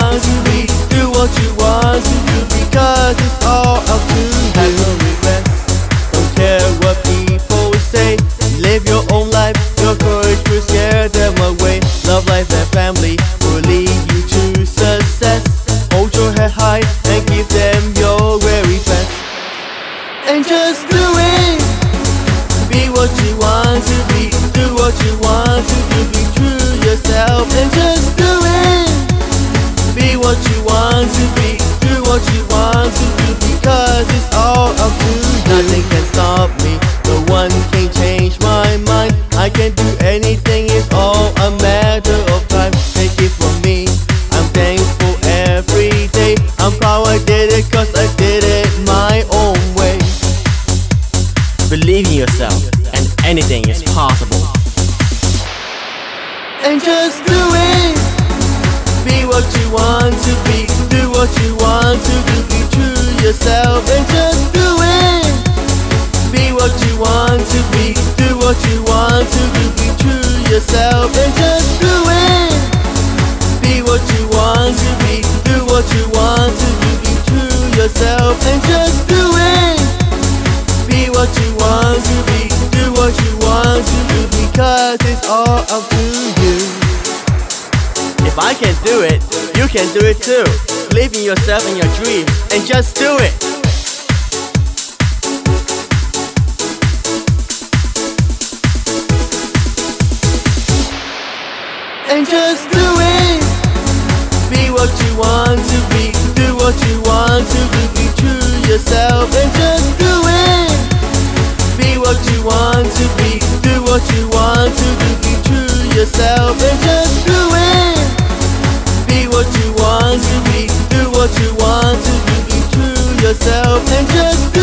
want to be, do what you want to do, because it's all up to you. Have no regrets, don't care what people say. Live your own life, your courage will scare them away. Love, life and family will lead you to success. Hold your head high and give them your very best. And just do it. Be what you want to be, do what you want to do, be true to yourself and just do it. Be what you want to be, do what you want to do, because it's all up to you. Nothing can stop me, no one can change my mind. I can do anything, it's all a matter of time. Take it from me, I'm thankful every day. I'm proud I did it, cause I did it my own way. Believe in yourself, and anything is possible. And just do it. Be what you want to be, do what you want to do, be true to yourself and just do it. Be what you want to be, do what you want to do, be true to yourself and just do it. Be what you want to be, do what you want to do, be true to yourself and just do it. Be what you want to be, do what you want to do, because it's all up to you. If I can do it, you can do it too. Believe in yourself and your dreams, and just do it. And just do it. Be what you want to be, do what you want to do, be true to yourself and just do it. Be what you want to be, do what you want to do, be true to yourself and just do it. Be what you want to be, do what you want to do, be true to yourself and just do it.